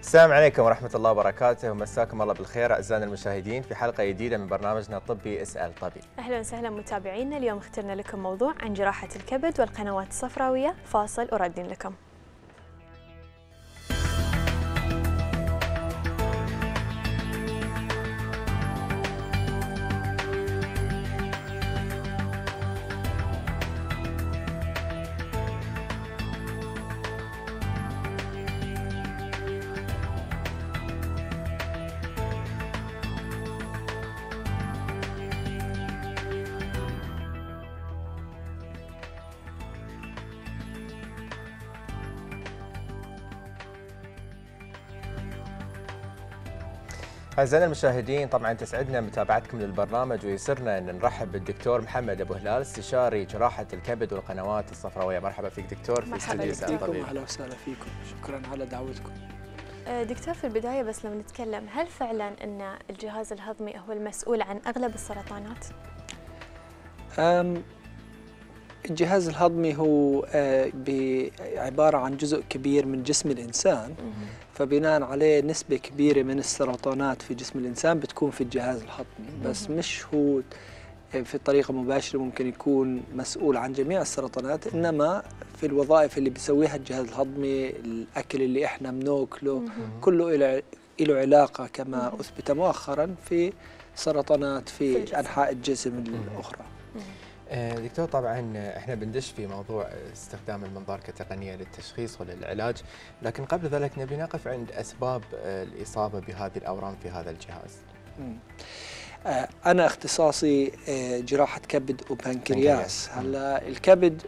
السلام عليكم ورحمة الله وبركاته، ومساكم الله بالخير أعزائنا المشاهدين في حلقة جديدة من برنامجنا الطبي اسأل طبيب. أهلا وسهلا متابعينا، اليوم اخترنا لكم موضوع عن جراحة الكبد والقنوات الصفراوية. فاصل وردين لكم. أعزائنا المشاهدين، طبعا تسعدنا متابعتكم للبرنامج ويسرنا أن نرحب بالدكتور محمد أبو هلال، استشاري جراحة الكبد والقنوات الصفراوية. مرحبا فيك دكتور في استوديو اسأل طبيب. أهلا وسهلا فيكم، شكرا على دعوتكم. دكتور، في البداية بس لو نتكلم، هل فعلا أن الجهاز الهضمي هو المسؤول عن أغلب السرطانات؟ الجهاز الهضمي هو عبارة عن جزء كبير من جسم الإنسان، فبناء عليه نسبة كبيرة من السرطانات في جسم الإنسان بتكون في الجهاز الهضمي، بس مش هو في طريقة مباشرة ممكن يكون مسؤول عن جميع السرطانات، إنما في الوظائف اللي بيسويها الجهاز الهضمي، الأكل اللي إحنا بناكله كله له علاقة كما أثبت مؤخرا في سرطانات في أنحاء الجسم الأخرى. دكتور، طبعا احنا بندش في موضوع استخدام المنظار كتقنية للتشخيص وللعلاج، لكن قبل ذلك نبي نقف عند أسباب الإصابة بهذه الأورام في هذا الجهاز. أنا اختصاصي جراحة كبد وبنكرياس. هلا الكبد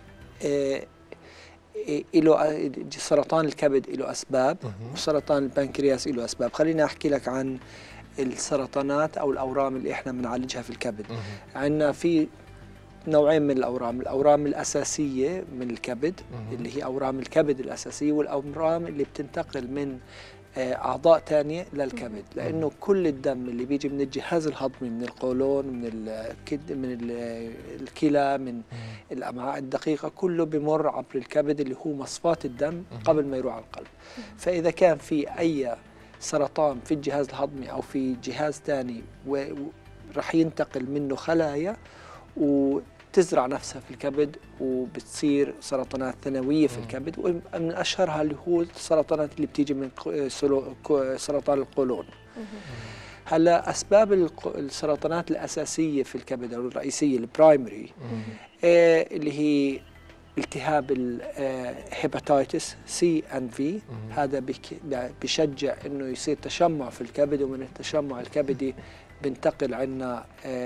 له سرطان الكبد له أسباب، وسرطان البنكرياس له أسباب. خليني أحكي لك عن السرطانات أو الأورام اللي إحنا بنعالجها في الكبد. عندنا في نوعين من الأورام الأساسية من الكبد اللي هي أورام الكبد الأساسية، والأورام اللي بتنتقل من أعضاء تانية للكبد، لأنه كل الدم اللي بيجي من الجهاز الهضمي، من القولون، من الكلى، من الأمعاء الدقيقة، كله بمر عبر الكبد اللي هو مصفاة الدم قبل ما يروح على القلب. فإذا كان في أي سرطان في الجهاز الهضمي أو في جهاز تاني ورح ينتقل منه خلايا وتزرع نفسها في الكبد وبتصير سرطانات ثانوية في الكبد، ومن أشهرها اللي هو السرطانات اللي بتيجي من سرطان القولون. هلا أسباب السرطانات الأساسية في الكبد أو الرئيسية البرايمري اللي هي التهاب الهيباتيتس سي اند في، هذا بشجع انه يصير تشمع في الكبد، ومن التشمع الكبدي بنتقل عنا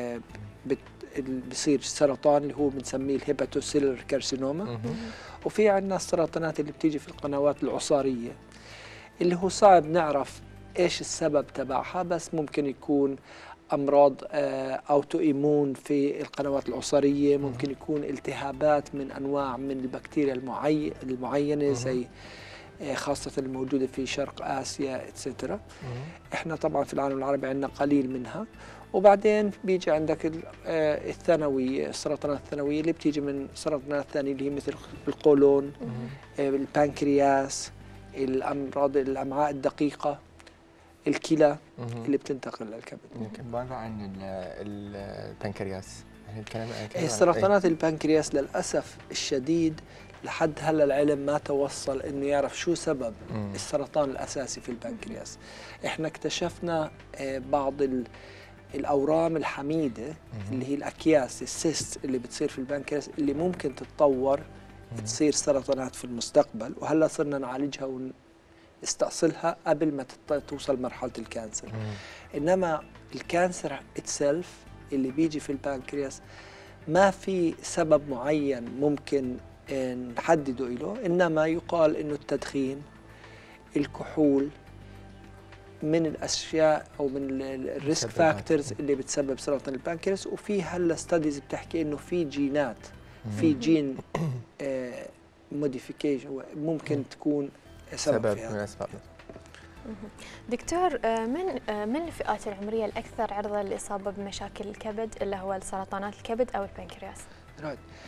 بصير سرطان اللي هو بنسميه الهيباتوسيلر كارسينوما. وفي عنا السرطانات اللي بتيجي في القنوات العصارية اللي هو صعب نعرف ايش السبب تبعها، بس ممكن يكون أمراض أوتو إيمون في القنوات العصارية، ممكن يكون التهابات من أنواع من البكتيريا المعينة زي خاصة الموجودة في شرق آسيا اتسترا. إحنا طبعا في العالم العربي عندنا قليل منها. وبعدين بيجي عندك الثانوية، السرطانات الثانوية اللي بتيجي من سرطانات ثانية اللي هي مثل القولون، البنكرياس، الأمراض الأمعاء الدقيقة، الكلى اللي بتنتقل للكبد. يمكن ماذا عن البنكرياس؟ سرطانات البنكرياس للأسف الشديد لحد هلا العلم ما توصل انه يعرف شو سبب السرطان الأساسي في البنكرياس. احنا اكتشفنا بعض الأورام الحميدة اللي هي الأكياس، السيست اللي بتصير في البنكرياس اللي ممكن تتطور تصير سرطانات في المستقبل، وهلا صرنا نعالجها ونستأصلها قبل ما توصل مرحلة الكانسر. إنما الكانسر اتسلف اللي بيجي في البنكرياس ما في سبب معين ممكن نحدده له، إنما يقال إنه التدخين، الكحول من الأشياء أو من الريسك فاكتورز اللي بتسبب سرطان البنكرياس. وفي هلا ستاديز بتحكي إنه في جينات، في جين موديفيكيشن ممكن تكون سبب في هذا. دكتور، من الفئات العمرية الأكثر عرضة للإصابة بمشاكل الكبد اللي هو سرطانات الكبد أو البنكرياس؟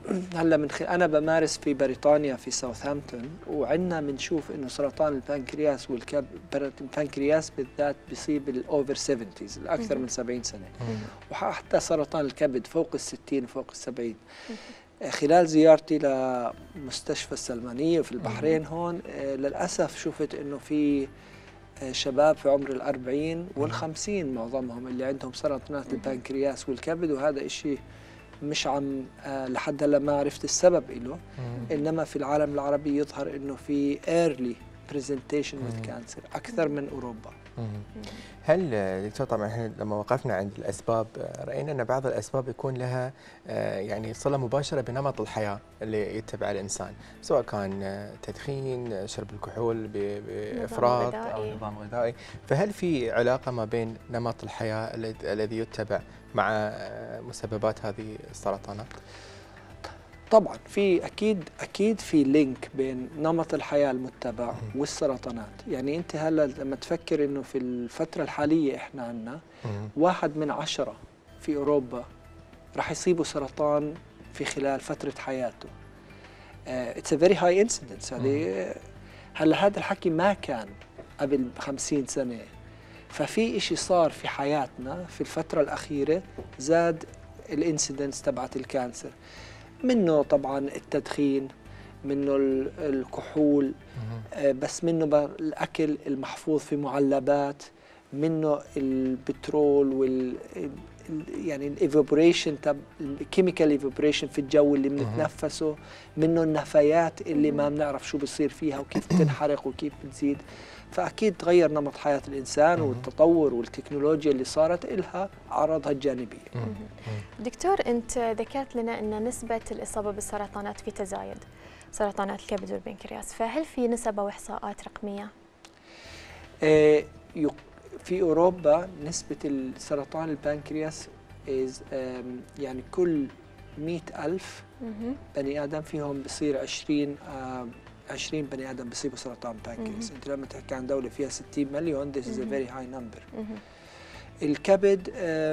هلا انا بمارس في بريطانيا في ساوثهامبتون، وعندنا بنشوف انه سرطان البنكرياس البنكرياس بالذات بيصيب الاوفر 70 الاكثر من 70 سنه، وحتى سرطان الكبد فوق ال60 وفوق ال70. خلال زيارتي لمستشفى السلمانيه في البحرين هون للاسف شفت انه في شباب في عمر ال40 وال50 معظمهم اللي عندهم سرطانات البنكرياس والكبد، وهذا إشي مش عم لحد هلا ما عرفت السبب له، انما في العالم العربي يظهر انه في early presentation with cancer اكثر من اوروبا. هل دكتور طبعا احنا لما وقفنا عند الاسباب راينا ان بعض الاسباب يكون لها يعني صله مباشره بنمط الحياه اللي يتبع الانسان، سواء كان تدخين، شرب الكحول بافراط او نظام غذائي، فهل في علاقه ما بين نمط الحياه الذي يتبع مع مسببات هذه السرطانات؟ طبعا في اكيد في لينك بين نمط الحياه المتبع والسرطانات. يعني انت هلا لما تفكر انه في الفتره الحاليه احنا عندنا 1 من 10 في اوروبا راح يصيبوا سرطان في خلال فتره حياته. اتس ا فيري هاي انسيدنس. هلا هذا الحكي ما كان قبل 50 سنه، ففي شيء صار في حياتنا في الفتره الاخيره زاد الانسيدنس تبعت الكانسر، منه طبعا التدخين، منه الكحول، بس منه الاكل المحفوظ في معلبات، منه البترول يعني الايفابوريشن الكيميكال ايفابوريشن في الجو اللي بنتنفسه، منه النفايات اللي ما بنعرف شو بصير فيها وكيف بتنحرق وكيف بتزيد. فاكيد تغير نمط حياه الانسان، والتطور والتكنولوجيا اللي صارت لها اعراضها الجانبيه. دكتور، انت ذكرت لنا ان نسبه الاصابه بالسرطانات في تزايد، سرطانات الكبد والبنكرياس، فهل في نسب او احصاءات رقميه؟ في اوروبا نسبه السرطان البنكرياس يعني كل 100,000 بني ادم فيهم بصير 20 بني ادم بيصيبوا سرطان بانكرياس. انت لما تحكي عن دوله فيها 60 مليون this is a very high number. الكبد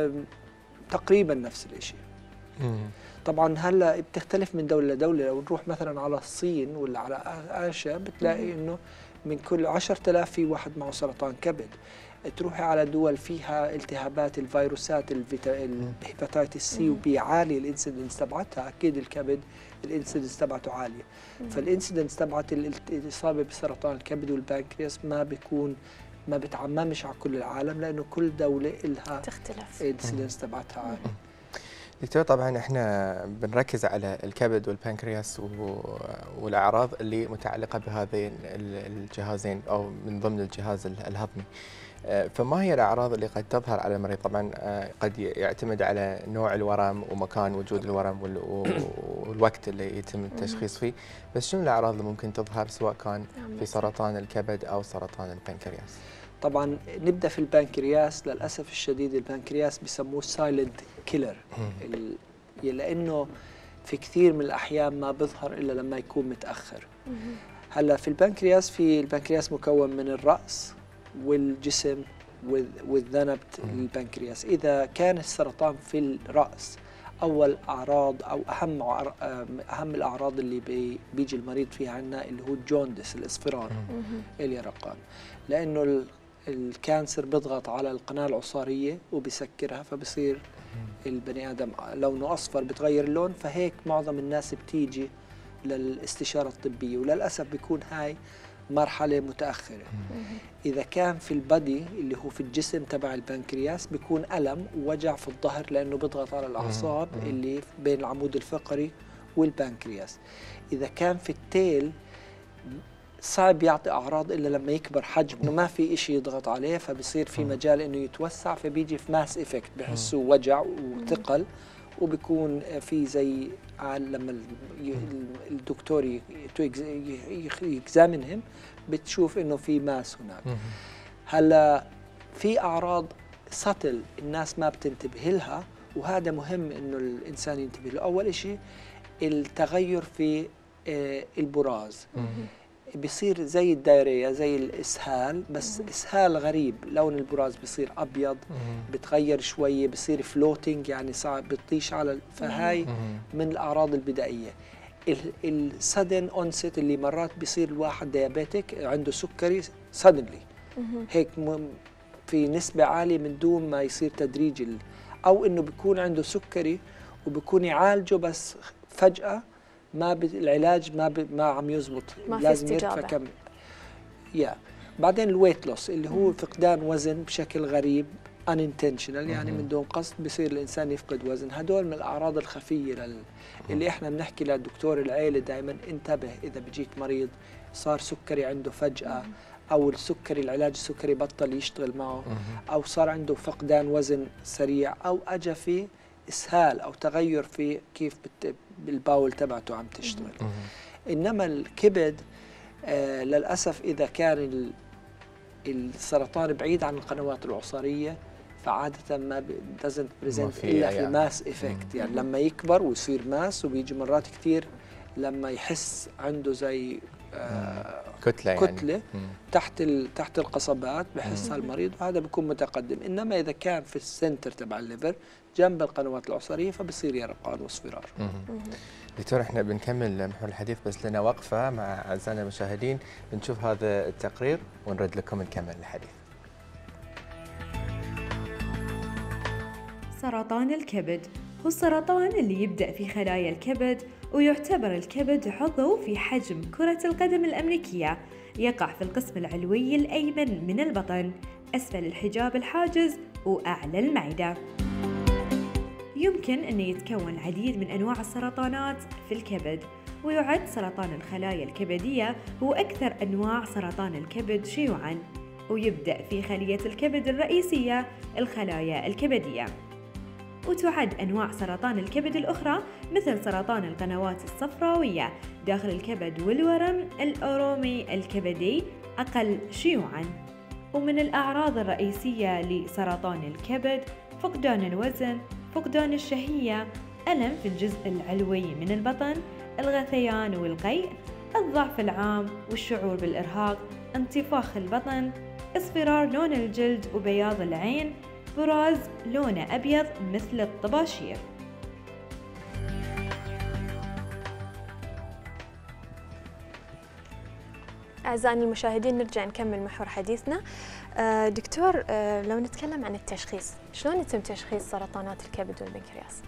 تقريبا نفس الشيء. طبعا هلا بتختلف من دوله لدوله. لو نروح مثلا على الصين ولا على اسيا بتلاقي انه من كل 10,000 في واحد معه سرطان كبد. تروحي على دول فيها التهابات الفيروسات الهيباتيتس سي وبي عالي الانسيدنس تبعتها، اكيد الكبد الانسيدنس تبعته عاليه. فالانسيدنس تبعت الاصابه بسرطان الكبد والبنكرياس ما بتعممش على كل العالم، لانه كل دوله لها تختلف الانسيدنس تبعتها عاليه. دكتور طبعا احنا بنركز على الكبد والبنكرياس والاعراض اللي متعلقه بهذين الجهازين او من ضمن الجهاز الهضمي. فما هي الاعراض اللي قد تظهر على المريض؟ طبعا قد يعتمد على نوع الورم ومكان وجود الورم والوقت اللي يتم التشخيص فيه، بس شنو الاعراض اللي ممكن تظهر سواء كان في سرطان الكبد او سرطان البنكرياس؟ طبعا نبدا في البنكرياس. للاسف الشديد البنكرياس بسموه سايلنت كيلر، لانه في كثير من الاحيان ما بيظهر الا لما يكون متاخر. هلا في البنكرياس مكون من الراس والجسم والذنب البنكرياس. اذا كان السرطان في الراس اول اعراض او اهم الاعراض اللي بيجي المريض فيها عندنا اللي هو الجوندس، الاصفرار، اليرقان، لانه الكانسر بيضغط على القناه العصاريه وبيسكرها، فبصير البني ادم لونه اصفر، بتغير اللون. فهيك معظم الناس بتيجي للاستشاره الطبيه، وللاسف بيكون هاي مرحله متاخره. اذا كان في البادي اللي هو في الجسم تبع البنكرياس بيكون الم ووجع في الظهر، لانه بيضغط على الاعصاب اللي بين العمود الفقري والبنكرياس. اذا كان في التيل صعب يعطي اعراض الا لما يكبر حجمه، ما في شيء يضغط عليه، فبصير في مجال انه يتوسع، فبيجي في ماس افكت، بحسوا وجع وثقل، وبيكون في زي لما الدكتور يكزامنهم بتشوف انه في ماس هناك. هلا في اعراض سطل الناس ما بتنتبه لها، وهذا مهم انه الانسان ينتبه له. اول شيء التغير في البراز. بيصير زي الدايرية، زي الإسهال، بس إسهال غريب. لون البراز بيصير أبيض، بتغير شوية، بيصير فلوتينج يعني صعب بتطيش على. فهاي من الأعراض البدائية. السدن اونست اللي مرات بيصير الواحد ديابيتك عنده سكري سدنلي هيك في نسبة عالية من دون ما يصير تدريجي، أو إنه بيكون عنده سكري وبيكون يعالجه بس فجأة ما العلاج ما عم يزبط، لازم يرفع كم. بعدين الويت لوس اللي هو فقدان وزن بشكل غريب unintentional، يعني من دون قصد بصير الإنسان يفقد وزن. هدول من الأعراض الخفية اللي إحنا بنحكي للدكتور العيلة دائما انتبه إذا بيجيك مريض صار سكري عنده فجأة، أو السكري العلاج السكري بطل يشتغل معه، أو صار عنده فقدان وزن سريع، أو أجا في إسهال أو تغير في كيف الباول تبعته عم تشتغل. إنما الكبد للأسف إذا كان السرطان بعيد عن القنوات العصارية فعادة ما doesn't present إلا في ماس إفكت، يعني لما يكبر ويصير ماس، وبيجي مرات كثير لما يحس عنده زي كتلة تحت القصبات بحسها المريض، وهذا بيكون متقدم. إنما إذا كان في السنتر تبع الليفر جنب القنوات العصارية فبصير يرقان واصفرار. دكتور احنا بنكمل محور الحديث، بس لنا وقفة مع أعزائنا المشاهدين، بنشوف هذا التقرير ونرد لكم نكمل الحديث. سرطان الكبد هو السرطان اللي يبدأ في خلايا الكبد، ويعتبر الكبد عضو في حجم كرة القدم الأمريكية، يقع في القسم العلوي الأيمن من البطن أسفل الحجاب الحاجز وأعلى المعدة. يمكن أن يتكون العديد من أنواع السرطانات في الكبد، ويعد سرطان الخلايا الكبدية هو أكثر أنواع سرطان الكبد شيوعاً، ويبدأ في خلية الكبد الرئيسية الخلايا الكبدية. وتعد أنواع سرطان الكبد الأخرى مثل سرطان القنوات الصفراوية داخل الكبد والورم الأورومي الكبدي أقل شيوعاً. ومن الأعراض الرئيسية لسرطان الكبد فقدان الوزن، فقدان الشهية، ألم في الجزء العلوي من البطن، الغثيان والقيء، الضعف العام والشعور بالإرهاق، انتفاخ البطن، اصفرار لون الجلد وبياض العين، براز لونه أبيض مثل الطباشير. أعزائي المشاهدين نرجع نكمل محور حديثنا. دكتور لو نتكلم عن التشخيص، شلون يتم تشخيص سرطانات الكبد والبنكرياس؟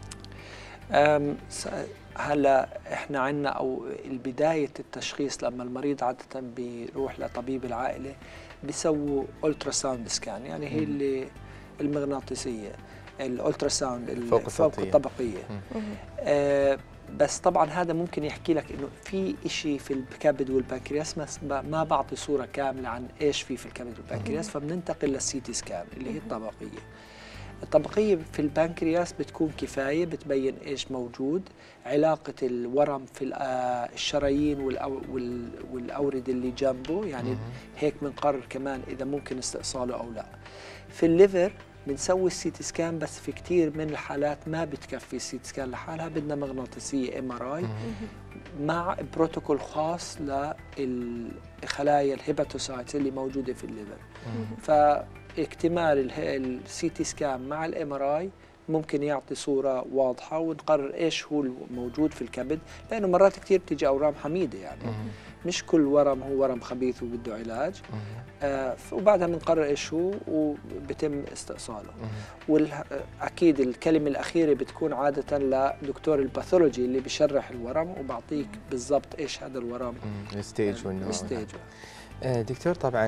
هلا احنا عندنا او البدايه التشخيص لما المريض عاده بيروح لطبيب العائله بيسووا الترا ساوند سكان، يعني هي اللي المغناطيسيه، الالترا ساوند فوق الطبقيه. بس طبعا هذا ممكن يحكي لك انه في شيء في الكبد والبنكرياس، ما بعطي صوره كامله عن ايش في الكبد والبنكرياس، فبننتقل للسي تي سكان اللي هي الطبقيه. الطبقيه في البنكرياس بتكون كفايه، بتبين ايش موجود، علاقه الورم في الشرايين والاورده اللي جنبه، يعني هيك بنقرر كمان اذا ممكن استئصاله او لا. في الليفر بنسوي السي تي سكان، بس في كثير من الحالات ما بتكفي السي تي سكان لحالها، بدنا مغناطيسيه ام ار اي مع بروتوكول خاص للخلايا الهيباتوسايتس اللي موجوده في الليفر. فاكتمال السي تي سكان مع الام ار اي ممكن يعطي صوره واضحه ونقرر ايش هو الموجود في الكبد، لانه مرات كثير بتيجي اورام حميده، يعني مش كل ورم هو ورم خبيث وبده علاج. وبعدها بنقرر ايش هو وبتم استئصاله. واكيد الكلمه الاخيره بتكون عاده لدكتور الباثولوجي اللي بيشرح الورم وبعطيك بالضبط ايش هذا الورم، الستيج والنوع. الستيج. دكتور طبعا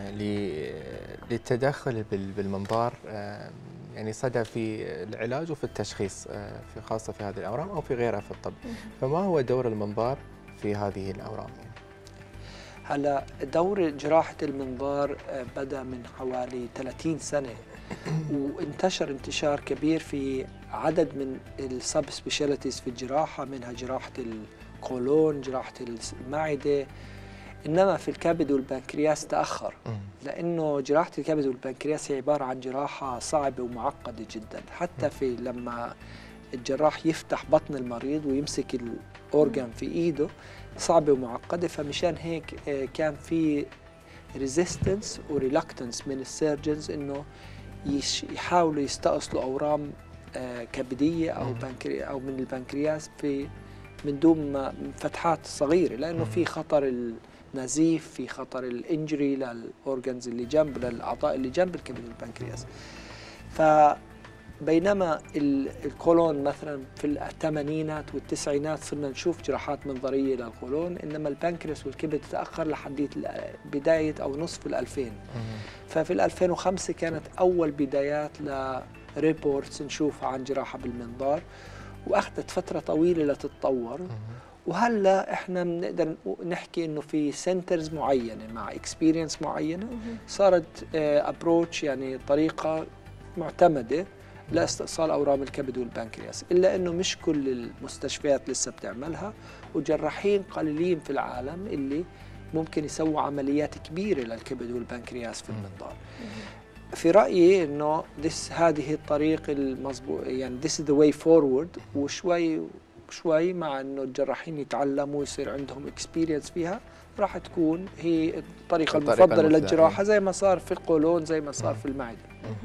للتدخل بالمنظار يعني صدى في العلاج وفي التشخيص، في خاصه في هذه الاورام او في غيرها في الطب، فما هو دور المنظار في هذه الاورام؟ هلا دور جراحة المنظار بدأ من حوالي 30 سنة وانتشر انتشار كبير في عدد من السب سبيشاليتيز في الجراحة، منها جراحة القولون، جراحة المعدة. إنما في الكبد والبنكرياس تأخر، لأنه جراحة الكبد والبنكرياس هي عبارة عن جراحة صعبة ومعقدة جدا. حتى في لما الجراح يفتح بطن المريض ويمسك الأورجان في إيده صعبة ومعقدة، فمشان هيك كان في ريزيستنس وريلكتنس من السيرجنز إنه يحاولوا يستأصلوا أورام كبدية أو من البنكرياس من دون فتحات صغيرة، لأنه في خطر النزيف، في خطر الانجري للأورجنز اللي جنب، للأعضاء اللي جنب الكبد والبنكرياس. فبينما القولون مثلا في الثمانينات والتسعينات صرنا نشوف جراحات منظرية للقولون، إنما البنكرياس والكبد تأخر لحديت بداية أو نصف 2000. ففي 2005 كانت أول بدايات لريبورتس نشوفها عن جراحة بالمنظار، وأخذت فترة طويلة لتتطور. وهلا احنا بنقدر نحكي انه في سنترز معينه مع اكسبيرينس معينه صارت ابروتش، يعني طريقه معتمده لاستئصال اورام الكبد والبنكرياس، الا انه مش كل المستشفيات لسه بتعملها، وجراحين قليلين في العالم اللي ممكن يسووا عمليات كبيره للكبد والبنكرياس في المنظار. في رايي انه هذه الطريق المضبوط، يعني this is the way forward، وشوي مع انه الجراحين يتعلموا ويصير عندهم اكسبيرينس فيها، راح تكون هي الطريقه المفضله للجراحه، زي ما صار في القولون، زي ما صار في المعده.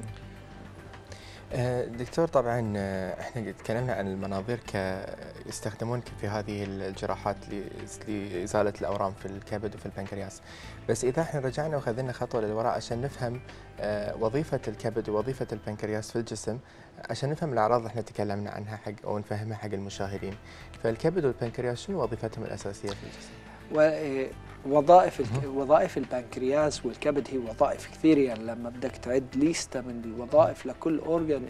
دكتور، طبعا احنا تكلمنا عن المناظير يستخدمون في هذه الجراحات لإزالة الأورام في الكبد وفي البنكرياس، بس إذا احنا رجعنا وخذنا خطوة للوراء عشان نفهم وظيفة الكبد ووظيفة البنكرياس في الجسم، عشان نفهم الأعراض اللي احنا تكلمنا عنها أو نفهمها حق المشاهدين، فالكبد والبنكرياس شنو وظيفتهم الأساسية في الجسم؟ وظائف البنكرياس والكبد هي وظائف كثير، يعني لما بدك تعد ليستة من الوظائف لكل اورجن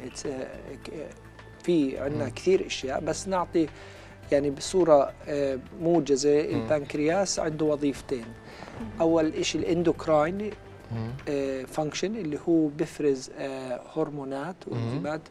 في عندنا كثير اشياء، بس نعطي يعني بصوره موجزه. البنكرياس عنده وظيفتين. اول شيء الاندوكراين فانكشن، اللي هو بيفرز هرمونات وانزيمات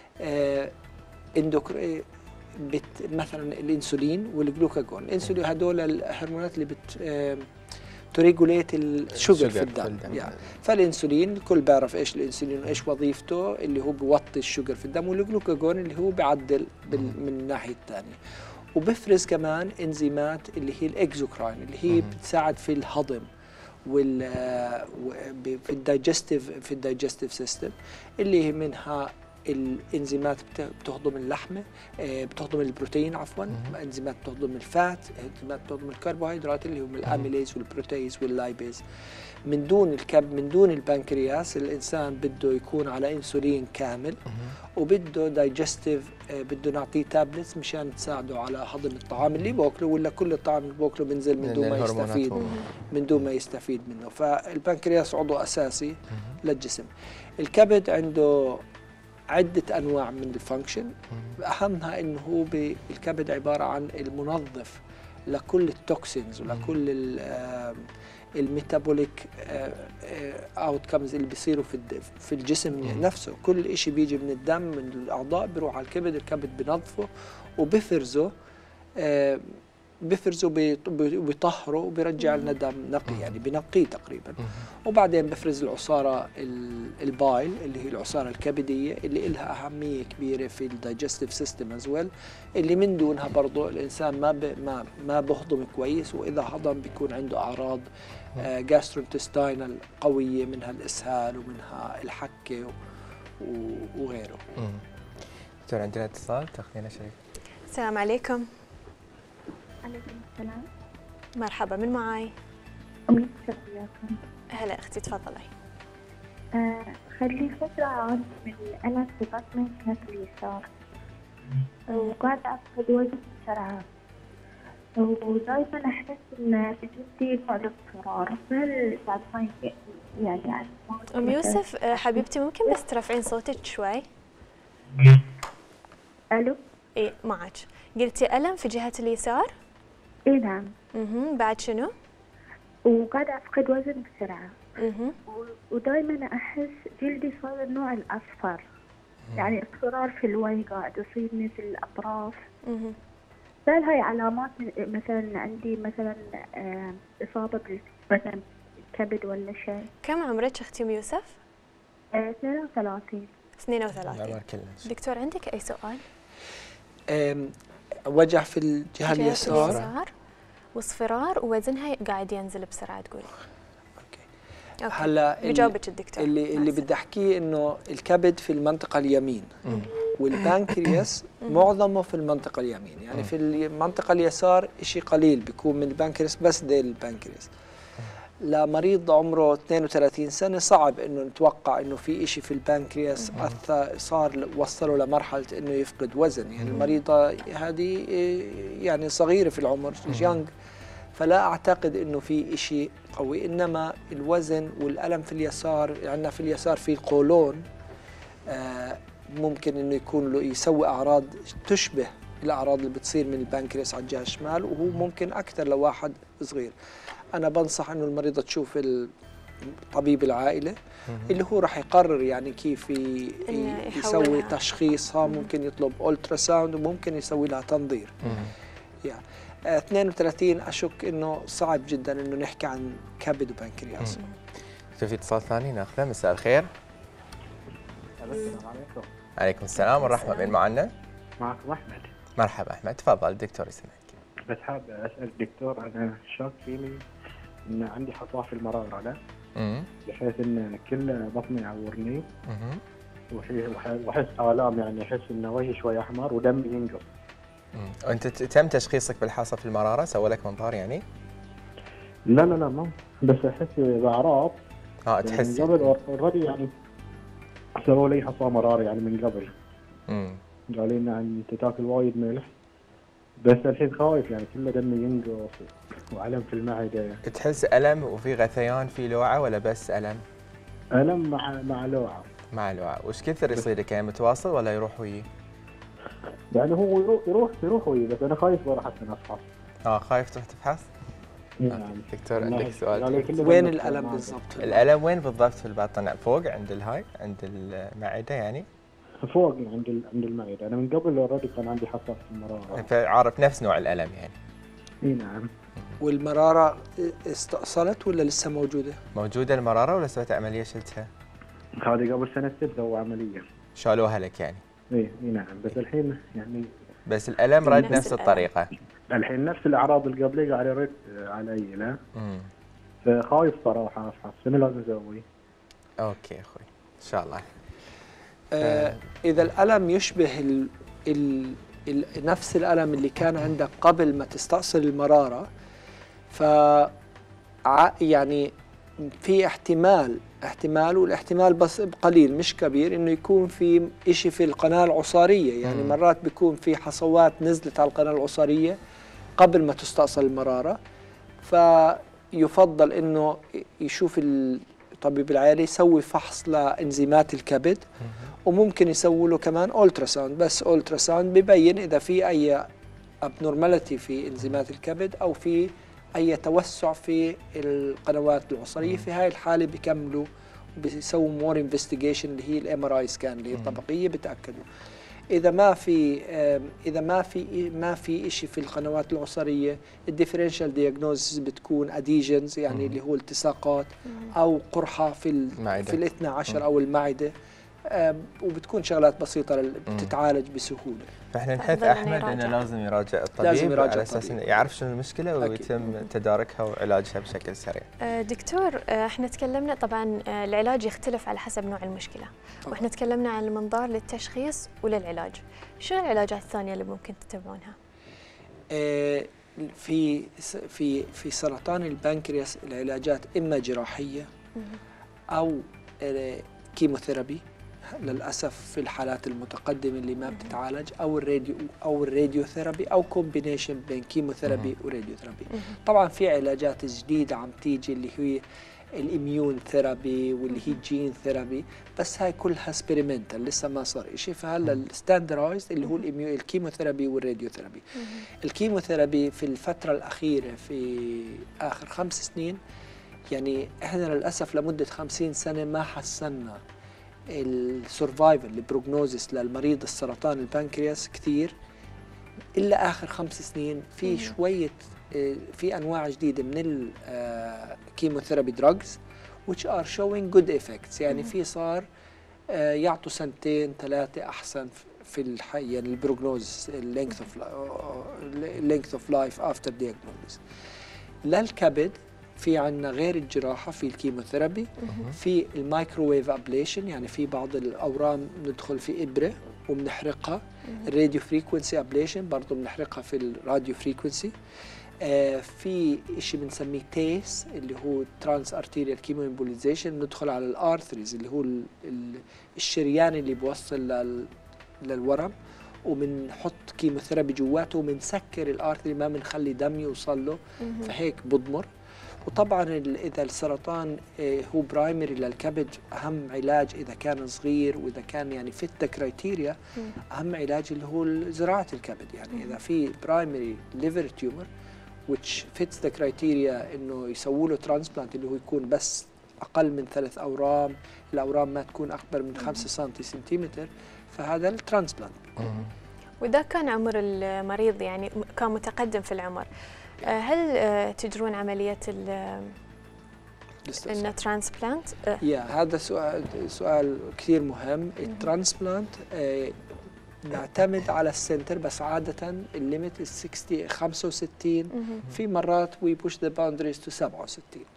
مثلا الانسولين والجلوكاجون. الانسولين هدول الهرمونات اللي تريجوليت الشوجر في الدم يعني. فالانسولين الكل بيعرف ايش الانسولين وايش وظيفته، اللي هو بيوطي الشوجر في الدم، والجلوكاجون اللي هو بيعدل من الناحيه الثانيه. وبفرز كمان انزيمات اللي هي الاكزوكراين، اللي هي بتساعد في الهضم في الدايجستيف سيستم، اللي هي منها الانزيمات بتهضم اللحمه، بتهضم البروتين عفوا، انزيمات بتهضم الفات، انزيمات بتهضم الكربوهيدرات اللي هم الاميليز والبروتيز واللايبيز. من دون البنكرياس الانسان بده يكون على انسولين كامل، وبده دايجستيف، بده نعطيه تابلتس مشان تساعده على هضم الطعام اللي باكله، ولا كل الطعام اللي باكله بنزل من دون ما يستفيد منه. فالبنكرياس عضو اساسي للجسم. الكبد عنده عدة أنواع من الفانكشن، أهمها أنه هو الكبد عبارة عن المنظف لكل التوكسينز ولكل الميتابوليك اوتكمز اللي بيصيروا في الجسم نفسه. كل شيء بيجي من الدم من الأعضاء بيروح على الكبد بنظفه وبفرزه، بيطهره وبيرجع لنا دم نقي، يعني بنقيه تقريبا. وبعدين بفرز العصاره البايل اللي هي العصاره الكبديه اللي لها اهميه كبيره في الدايجستيف سيستم از ويل، اللي من دونها برضه الانسان ما بهضم كويس، واذا هضم بيكون عنده اعراض جاسترونتستاينال قويه، منها الاسهال ومنها الحكه وغيره. دكتور عندنا اتصال، تاخذينا شيء. السلام عليكم. عليكم السلام. مرحبا، من معاي؟ أمي وياكم. هلا أختي، تفضلي. خلي فترة عاني من ألم في بطني جهة اليسار، وقاعدة أفقد وزن بسرعة، ودايما أحس إن في جسدي نوع الاضطرار. هل تعرفين يعني أم يوسف حبيبتي ممكن بس ترفعين صوتك شوي؟ ألو؟ إيه معك. قلتي ألم في جهة اليسار؟ إيه نعم. بعد شنو؟ وقاعدة أفقد وزن بسرعة. ودائما أحس جلدي صار النوع الأصفر، يعني اصفرار في الوجه قاعد يصير مثل الأطراف. هل هاي علامات مثلا عندي مثلا إصابة مثلا الكبد ولا شيء؟ كم عمرك أختي أم يوسف؟ 32. 32. دكتور عندك أي سؤال؟ وجع في الجهة اليسار. واصفرار ووزنها قاعد ينزل بسرعه تقولي. اوكي. هلا بجاوبك الدكتور. اللي بدي احكيه انه الكبد في المنطقه اليمين والبنكرياس معظمه في المنطقه اليمين، يعني في المنطقه اليسار شيء قليل بيكون من البنكرياس، بس ذيل البنكرياس. لمريض عمره 32 سنه صعب انه نتوقع انه في شيء في البنكرياس صار وصله لمرحله انه يفقد وزن، يعني المريضه هذه يعني صغيره في العمر، يونغ، فلا اعتقد انه في شيء قوي، انما الوزن والالم في اليسار، عندنا في اليسار في القولون ممكن انه يكون له يسوي اعراض تشبه الاعراض اللي بتصير من البنكرياس على الجهه الشمال، وهو ممكن اكثر لواحد صغير. انا بنصح انه المريضه تشوف طبيب العائله اللي هو راح يقرر يعني كيف يسوي تشخيصها، ممكن يطلب الترا ساوند وممكن يسوي لها تنظير. يعني 32 اشك انه صعب جدا انه نحكي عن كبد وبنكرياس. في اتصال ثاني ناخذه. مساء الخير. السلام عليكم. عليكم السلام والرحمه. مين معنا؟ معكم احمد. مرحبا احمد، تفضل الدكتور يسمعك. بس حاب اسال الدكتور، انا شاك فيني ان عندي حصوه في المراره، لا بحيث ان كل بطني يعورني واحس الام، يعني احس ان وجهي شوي احمر ودمي ينقص. وانت تم تشخيصك بالحصى في المراره؟ سووا لك منظار يعني؟ لا ما بس احس باعراض. تحس يعني قبل اوريدي يعني سووا لي حصوه مراره يعني من قبل. قالوا لي ان انت تاكل وايد ملح، بس الحين خايف يعني كله دمي ينقص وألم في المعده. يعني تحس ألم وفي غثيان في لوعه ولا بس ألم؟ ألم مع لوعه. مع لوعه. وش كثر يصير لك؟ يعني متواصل ولا يروح ويي؟ يعني هو يروح ويي، بس انا خايف بروح حتى افحص. خايف تروح تفحص؟ نعم. دكتور عندك سؤال؟ وين الألم بالضبط؟ الألم وين بالضبط في البطن؟ فوق عند الهاي، عند المعده يعني؟ فوق عند المعده. انا من قبل اوريدي كان عندي حصوه في المراره. فعارف نفس نوع الألم يعني؟ نعم. والمراره استأصلت ولا لسه موجوده؟ موجوده المراره ولا سويت عمليه شلتها؟ هذه قبل سنتين سووا عمليه. شالوها لك يعني؟ نعم، بس الحين يعني بس الألم رد نفس الطريقه؟ الحين نفس الاعراض اللي قبلي قاعد يرد علي، لا فخايف صراحه افحص. شنو لازم اسوي؟ اوكي اخوي ان شاء الله. اذا الالم يشبه نفس الالم اللي كان عندك قبل ما تستأصل المراره، ف يعني في احتمال والاحتمال بس قليل مش كبير انه يكون في شيء في القناه العصاريه. يعني مرات بيكون في حصوات نزلت على القناه العصاريه قبل ما تستأصل المراره، فيفضل انه يشوف الطبيب العائلي يسوي فحص لانزيمات الكبد، وممكن يسوي له كمان الترا ساوند، بس الترا ساوند ببين اذا في اي ابنورماليتي في انزيمات الكبد او في اي توسع في القنوات العصريه. في هاي الحاله بيكملوا وبيسووا مور انفستيجيشن اللي هي الام ار اي سكان اللي هي الطبقيه، بتاكدوا اذا ما في شيء في القنوات العصريه. الديفرنشال دياجنوزس بتكون اديجنز، يعني اللي هو التصاقات او قرحه في الاثنى عشر او المعده، وبتكون شغلات بسيطه بتتعالج بسهوله. فاحنا نحث احمد انه لازم يراجع الطبيب على اساس انه يعرف شنو المشكله ويتم تداركها وعلاجها بشكل سريع. دكتور، احنا تكلمنا طبعا العلاج يختلف على حسب نوع المشكله، واحنا تكلمنا عن المنظار للتشخيص وللعلاج. شنو العلاجات الثانيه اللي ممكن تتبعونها؟ في سرطان البنكرياس العلاجات اما جراحيه او كيموثيرابي للاسف في الحالات المتقدمه اللي ما بتتعالج، او الراديوثيرابي او كومبينيشن بين كيموثيرابي وراديوثيرابي. طبعا في علاجات جديده عم تيجي اللي هي الاميون ثيرابي واللي هي جين ثيرابي، بس هاي كلها سبيريمنتال لسه ما صار شيء. فهلا الستاندرايزد اللي هو الكيموثيرابي والراديوثيرابي. الكيموثيرابي في الفتره الاخيره في اخر 5 سنين، يعني احنا للاسف لمده 50 سنه ما حسنا السرفايفل البروجنوزيس للمريض السرطان البنكرياس كثير الا اخر 5 سنين. في شويه في انواع جديده من الكيموثيرابي دراجز which are showing good effects، يعني في صار يعطوا 2 3 احسن في يعني البروجنوز length of life after diagnosis. للكبد في عندنا غير الجراحة في الكيموثيرابي، في المايكروويف ابليشن، يعني في بعض الأورام ندخل في إبرة وبنحرقها. الراديو فريكونسي ابليشن برضه بنحرقها في الراديو فريكونسي. في شيء بنسميه تيس اللي هو ترانس ارتيريال كيمو امبوليزيشن، ندخل على الارثريز اللي هو الشريان اللي بوصل للورم، وبنحط كيموثيرابي جواته وبنسكر الارثري، ما بنخلي دم يوصل له، فهيك بضمر. وطبعا اذا السرطان هو برايمري للكبد، اهم علاج اذا كان صغير واذا كان يعني فيت كرايتيريا، اهم علاج اللي هو زراعه الكبد. يعني اذا في برايمري ليفر تيومر which fits the criteria انه يسووا له ترانسبلانت اللي هو يكون بس اقل من 3 اورام، الاورام ما تكون اكبر من 5 سنتيمتر، فهذا الترانسبلانت. واذا كان عمر المريض يعني كان متقدم في العمر، هل تجرون عمليه الترانسبلانت؟ هذا سؤال كثير مهم. الترانسبلانت نعتمد على السنتر، بس عادة الليمت 65. في مرات we push the boundaries to 67.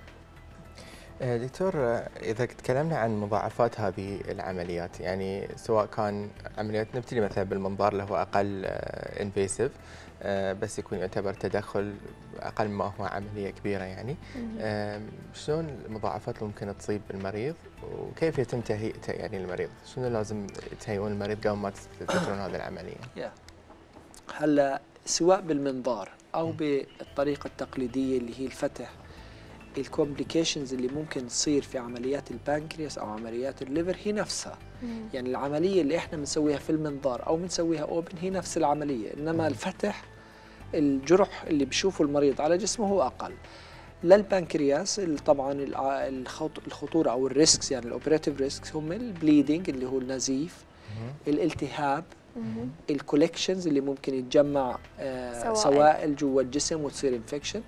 دكتور، إذا تكلمنا عن مضاعفات هذه العمليات، يعني سواء كان عمليات نبتدي مثلا بالمنظار اللي هو أقل انفيسيف، بس يكون يعتبر تدخل أقل ما هو عملية كبيرة، يعني شلون المضاعفات اللي ممكن تصيب المريض، وكيف يتم تهيئته يعني المريض؟ شنو لازم تهيئون المريض قبل ما تجرون هذه العملية؟ هلا سواء بالمنظار أو بالطريقة التقليدية اللي هي الفتح، الكومبليكيشنز اللي ممكن تصير في عمليات البنكرياس او عمليات الليفر هي نفسها. يعني العمليه اللي احنا بنسويها في المنظار او بنسويها اوبن هي نفس العمليه، انما الفتح الجرح اللي بشوفه المريض على جسمه هو اقل. للبنكرياس طبعا الخطوره او الريسكس، يعني الاوبريتيف ريسكس، هم البليدنج اللي هو النزيف، الالتهاب، الكولكشنز اللي ممكن يتجمع سوائل جوا الجسم وتصير انفكشن.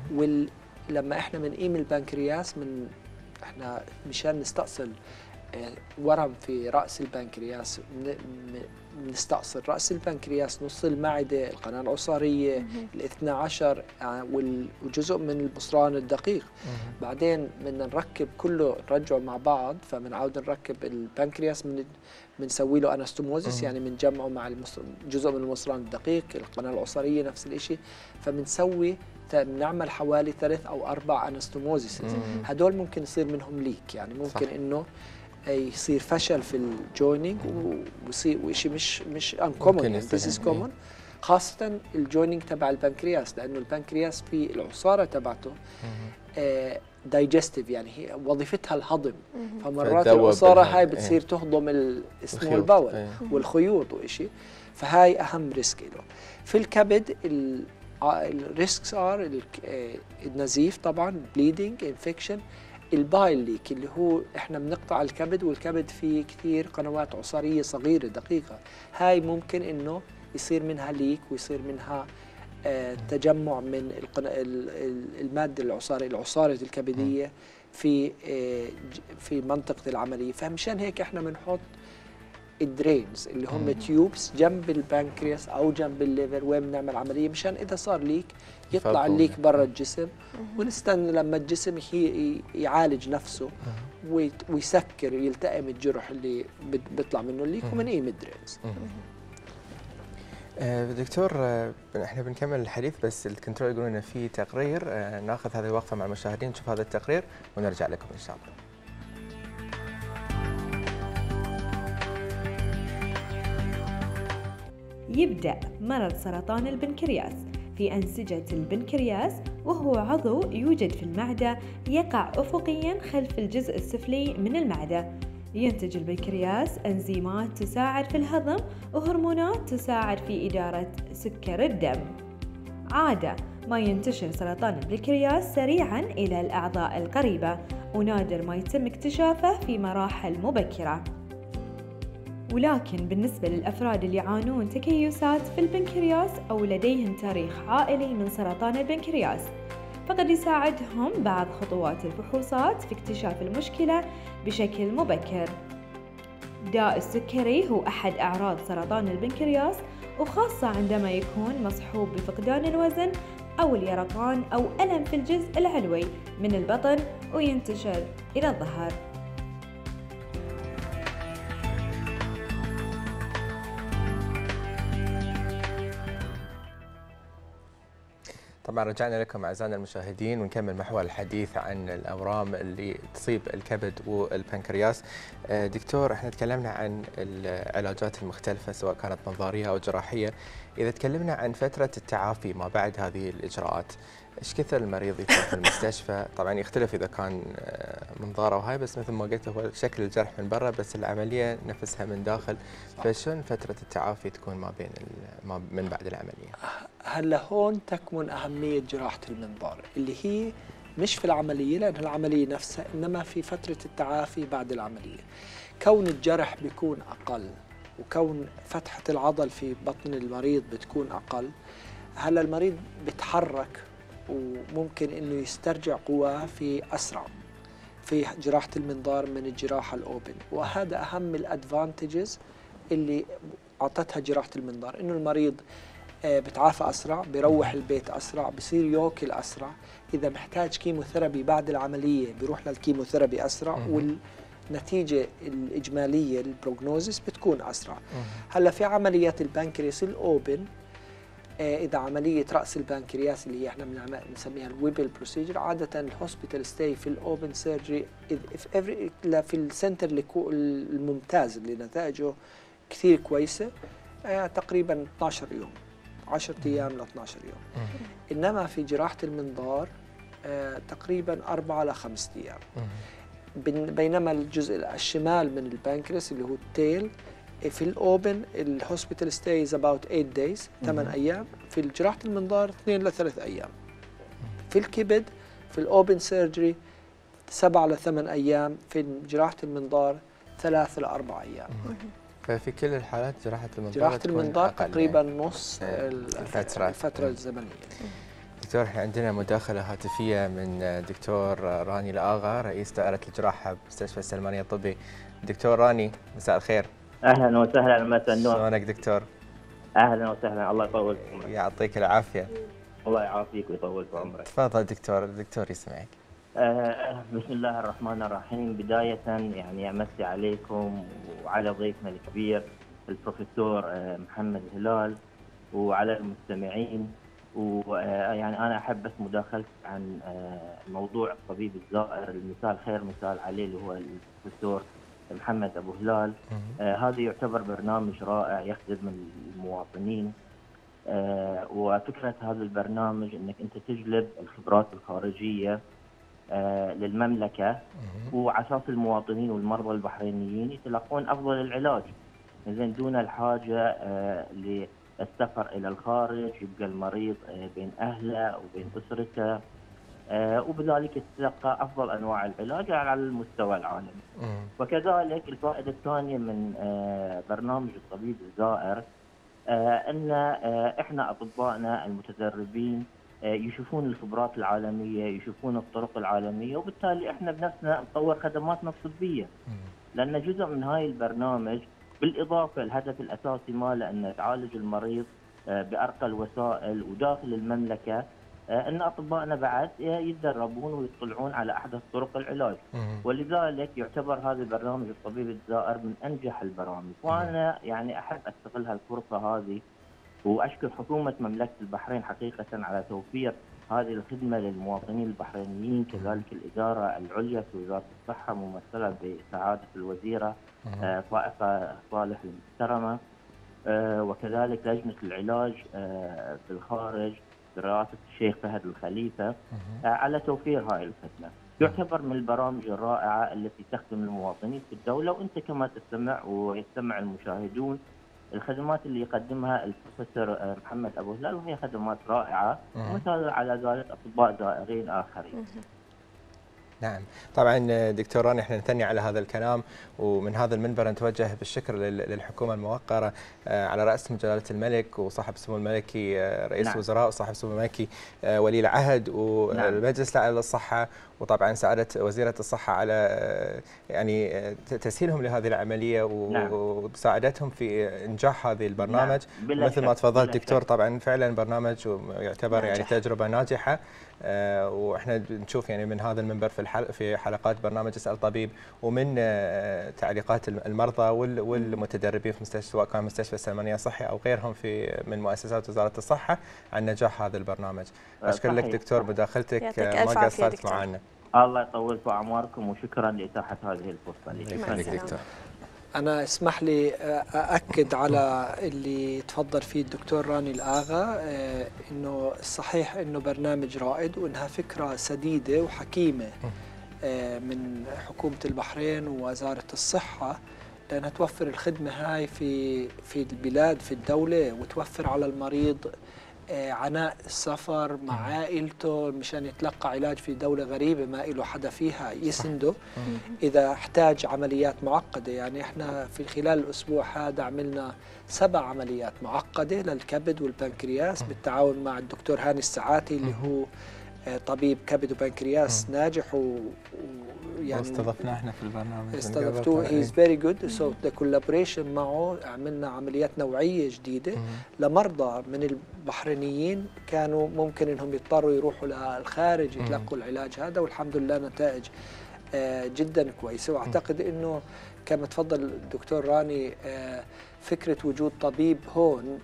لما احنا بنقيم البنكرياس احنا مشان نستأصل ورم في رأس البنكرياس، بنستأصل رأس البنكرياس، نص المعدة، القناة العصارية، ال12 وجزء من المصران الدقيق. بعدين بدنا نركب كله، نرجعه مع بعض، فبنعاود نركب البنكرياس، بنسوي له انستوموزيس، يعني بنجمعه مع جزء من المصران الدقيق، القناة العصارية نفس الشيء، فبنسوي بنعمل حوالي 3 أو 4 انستوموزيس. هدول ممكن يصير منهم ليك، يعني ممكن انه يصير فشل في الجويننج ويصير شيء مش uncommon، يعني this is common، خاصة الجويننج تبع البنكرياس، لأنه البنكرياس في العصارة تبعته دايجستيف، يعني هي وظيفتها الهضم، فمرات العصارة هاي بتصير تهضم اسمه البول والخيوط وإشي، فهاي أهم ريسك له. في الكبد الريسكس ار النزيف طبعا، بليدنج، انفكشن، البايل ليك اللي هو احنا بنقطع الكبد، والكبد فيه كثير قنوات عصاريه صغيره دقيقه، هاي ممكن انه يصير منها ليك ويصير منها تجمع من الماده العصاره الكبديه في منطقه العمليه. فمشان هيك احنا بنحط الدرينز اللي هم تيوبس جنب البنكرياس او جنب الليفر وين بنعمل عمليه، مشان اذا صار ليك يطلع الليك برا الجسم، ونستنى لما الجسم يعالج نفسه ويسكر يلتئم الجرح اللي بيطلع منه الليك، وبنقيم الدرينز. دكتور، احنا بنكمل الحديث، بس الكنترول يقولون انه في تقرير، ناخذ هذه الوقفه مع المشاهدين نشوف هذا التقرير ونرجع لكم ان شاء الله. يبدأ مرض سرطان البنكرياس في أنسجة البنكرياس، وهو عضو يوجد في المعدة، يقع أفقياً خلف الجزء السفلي من المعدة. ينتج البنكرياس أنزيمات تساعد في الهضم وهرمونات تساعد في إدارة سكر الدم. عادة ما ينتشر سرطان البنكرياس سريعاً إلى الأعضاء القريبة، ونادر ما يتم اكتشافه في مراحل مبكرة. ولكن بالنسبة للأفراد اللي يعانون تكيسات في البنكرياس أو لديهم تاريخ عائلي من سرطان البنكرياس، فقد يساعدهم بعض خطوات الفحوصات في اكتشاف المشكلة بشكل مبكر. داء السكري هو أحد أعراض سرطان البنكرياس، وخاصة عندما يكون مصحوب بفقدان الوزن أو اليرقان أو ألم في الجزء العلوي من البطن وينتشر إلى الظهر. طبعا رجعنا لكم أعزائنا المشاهدين ونكمل محور الحديث عن الأورام اللي تصيب الكبد والبنكرياس. دكتور، احنا تكلمنا عن العلاجات المختلفة سواء كانت منظارية أو جراحية. إذا تكلمنا عن فترة التعافي ما بعد هذه الإجراءات، ايش كثر المريض يكون في المستشفى؟ طبعا يختلف اذا كان منظار او هاي، بس مثل ما قلت هو شكل الجرح من برا بس العمليه نفسها من داخل. فشون فتره التعافي تكون من بعد العمليه؟ هلا هون تكمن اهميه جراحه المنظار اللي هي مش في العمليه لان العمليه نفسها، انما في فتره التعافي بعد العمليه. كون الجرح بيكون اقل وكون فتحه العضل في بطن المريض بتكون اقل، هلا المريض بيتحرك وممكن انه يسترجع قواه في اسرع في جراحه المنظار من الجراحه الاوبن، وهذا اهم الادفانتجز اللي اعطتها جراحه المنظار، انه المريض بتعافى اسرع، بيروح البيت اسرع، بصير ياكل اسرع، اذا محتاج كيموثيرابي بعد العمليه بيروح للكيموثيرابي اسرع، والنتيجه الاجماليه البروجنوزيس بتكون اسرع. هلا في عمليات البنكرياس الاوبن، إذا عملية رأس البنكرياس اللي هي احنا بنسميها الويبل بروسيجر، عادة الهوسبيتال ستاي في الأوبن سيرجري في السنتر الممتاز اللي نتائجه كثير كويسة، تقريبا 12 يوم، 10 أيام ل 12 يوم. إنما في جراحة المنظار تقريبا 4 ل 5 أيام. بينما الجزء الشمال من البنكرياس اللي هو التيل في الأوبن الهوسبيتال ستاي از اباوت 8 دايز، 8 أيام. في جراحة المنظار 2 ل 3 أيام. في الكبد في الأوبن سيرجري 7 ل 8 أيام، في جراحة المنظار 3 ل 4 أيام. ففي كل الحالات جراحة المنظار تقريبا يعني نص الفترة الزمنية. دكتور، احنا عندنا مداخلة هاتفية من دكتور راني الآغا، رئيس دائرة الجراحة بمستشفى السلمانية الطبي. دكتور راني، مساء الخير. اهلا وسهلا، مساء النور. شلونك دكتور؟ اهلا وسهلا، الله يطول عمرك. يعطيك العافيه. الله يعافيك ويطول في عمرك. تفضل دكتور، الدكتور يسمعك. بسم الله الرحمن الرحيم. بدايه يعني امسي عليكم وعلى ضيفنا الكبير البروفيسور محمد هلال وعلى المستمعين. ويعني انا احب بس مداخلتي عن موضوع الطبيب الزائر، المثال خير مثال عليه اللي هو البروفيسور محمد أبو هلال. هذا يعتبر برنامج رائع يخدم المواطنين. وفكرة هذا البرنامج أنك أنت تجلب الخبرات الخارجية للمملكة، وعلى أساس المواطنين والمرضى البحرينيين يتلقون أفضل العلاج، إذن دون الحاجة للسفر إلى الخارج، يبقى المريض بين أهله وبين أسرته، وبذلك يتلقى أفضل أنواع العلاج على المستوى العالمي. وكذلك الفائدة الثانية من برنامج الطبيب الزائر أن إحنا أطبائنا المتدربين يشوفون الخبرات العالمية، يشوفون الطرق العالمية، وبالتالي إحنا بنفسنا نطور خدماتنا الطبية. لأن جزء من هاي البرنامج بالإضافة الهدف الأساسي ماله أن تعالج المريض بأرقى الوسائل وداخل المملكة، أن أطبائنا بعد يتدربون ويطلعون على أحدث طرق العلاج. ولذلك يعتبر هذا البرنامج الطبيب الزائر من أنجح البرامج. وأنا يعني أحب أستغل هالفرصة هذه وأشكر حكومة مملكة البحرين حقيقة على توفير هذه الخدمة للمواطنين البحرينيين، كذلك الإدارة العليا في وزارة الصحة ممثلة بسعادة الوزيرة فائقة صالح المحترمة، وكذلك لجنة العلاج في الخارج برئاسة الشيخ فهد الخليفة على توفير هاي الخدمة. يعتبر من البرامج الرائعة التي تخدم المواطنين في الدولة، وأنت كما تستمع ويستمع المشاهدون الخدمات اللي يقدمها البروفيسور محمد أبو هلال، وهي خدمات رائعة، ومثال على ذلك أطباء زائرين آخرين. نعم، طبعا دكتور راني احنا نثني على هذا الكلام، ومن هذا المنبر نتوجه بالشكر للحكومه الموقره على راسهم جلاله الملك وصاحب السمو الملكي رئيس الوزراء وصاحب السمو الملكي ولي العهد والمجلس الاعلى للصحه، وطبعا سعاده وزيره الصحه على يعني تسهيلهم لهذه العمليه ومساعدتهم في انجاح هذه البرنامج. مثل ما تفضلت دكتور، طبعا فعلا برنامج يعتبر يعني تجربه ناجحه، واحنا نشوف يعني من هذا المنبر في حلقات برنامج اسال طبيب ومن تعليقات المرضى والمتدربين في مستشفى، سواء كان مستشفى السلمانيه الصحي او غيرهم من مؤسسات وزاره الصحه، عن نجاح هذا البرنامج. اشكر لك دكتور مداخلتك، ما قصرت معنا. الله يطول في اعماركم وشكرا لاتاحه هذه الفرصه لي. شكرا لك دكتور. أنا اسمح لي أأكد على اللي تفضل فيه الدكتور راني الآغا، إنه الصحيح إنه برنامج رائد وإنها فكرة سديدة وحكيمة من حكومة البحرين ووزارة الصحة، لأنها توفر الخدمة هاي في البلاد في الدولة، وتوفر على المريض عناء السفر مع عائلته مشان يتلقى علاج في دولة غريبة ما له حدا فيها يسنده إذا احتاج عمليات معقدة. يعني احنا في خلال الأسبوع هذا عملنا 7 عمليات معقدة للكبد والبنكرياس بالتعاون مع الدكتور هاني السعاتي اللي هو طبيب كبد وبنكرياس ناجح يعني استضفناه احنا في البرنامج، استضفتوه. هي از فيري جود، سو ذا كولابوريشن معه عملنا عمليات نوعيه جديده لمرضى من البحرينيين كانوا ممكن انهم يضطروا يروحوا للخارج يتلقوا العلاج هذا، والحمد لله نتائج جدا كويسه. واعتقد انه كما تفضل الدكتور راني فكره وجود طبيب هون